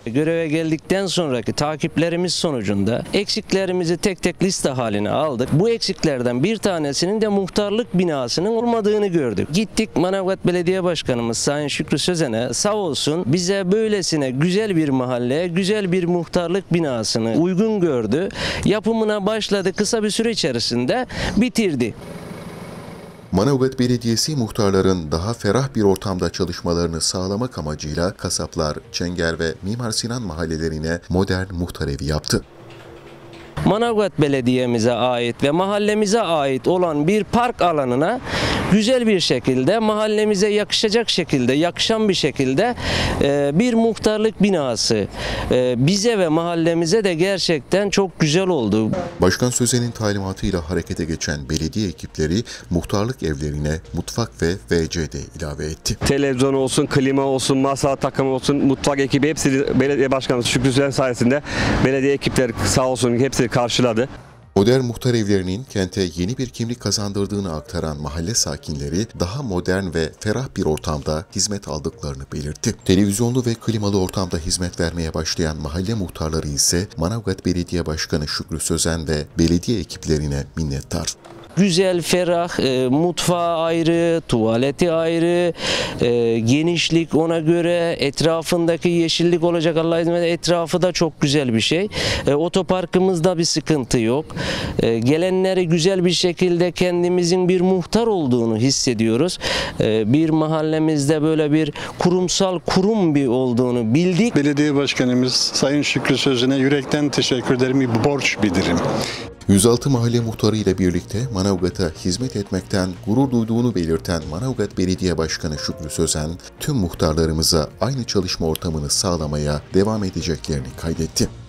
Göreve geldikten sonraki takiplerimiz sonucunda eksiklerimizi tek tek liste haline aldık. Bu eksiklerden bir tanesinin de muhtarlık binasının olmadığını gördük. Gittik Manavgat Belediye Başkanımız Sayın Şükrü Sözen'e, sağ olsun bize böylesine güzel bir mahalleye, güzel bir muhtarlık binasını uygun gördü. Yapımına başladı, kısa bir süre içerisinde bitirdi. Manavgat Belediyesi muhtarların daha ferah bir ortamda çalışmalarını sağlamak amacıyla Kasaplar, Çengel ve Mimar Sinan mahallelerine modern muhtar evi yaptı. Manavgat Belediye'mize ait ve mahallemize ait olan bir park alanına güzel bir şekilde, mahallemize yakışacak şekilde, yakışan bir şekilde bir muhtarlık binası bize ve mahallemize de gerçekten çok güzel oldu. Başkan Sözen'in talimatıyla harekete geçen belediye ekipleri muhtarlık evlerine mutfak ve WC de ilave etti. Televizyon olsun, klima olsun, masa takımı olsun, mutfak ekibi hepsi belediye başkanımız Şükrü Sözen sayesinde belediye ekipleri sağ olsun hepsi karşıladı. Modern muhtar evlerinin kente yeni bir kimlik kazandırdığını aktaran mahalle sakinleri daha modern ve ferah bir ortamda hizmet aldıklarını belirtti. Televizyonlu ve klimalı ortamda hizmet vermeye başlayan mahalle muhtarları ise Manavgat Belediye Başkanı Şükrü Sözen ve belediye ekiplerine minnettar. Güzel, ferah, mutfağı ayrı, tuvaleti ayrı, genişlik ona göre, etrafındaki yeşillik olacak Allah izin verirse, etrafı da çok güzel bir şey. Otoparkımızda bir sıkıntı yok. Gelenleri güzel bir şekilde kendimizin bir muhtar olduğunu hissediyoruz. Bir mahallemizde böyle bir kurumsal kurum bir olduğunu bildik. Belediye Başkanımız Sayın Şükrü Sözen'e yürekten teşekkür ederim. Bir borç bildirim. 106 mahalle muhtarı ile birlikte Manavgat'a hizmet etmekten gurur duyduğunu belirten Manavgat Belediye Başkanı Şükrü Sözen, tüm muhtarlarımıza aynı çalışma ortamını sağlamaya devam edeceklerini kaydetti.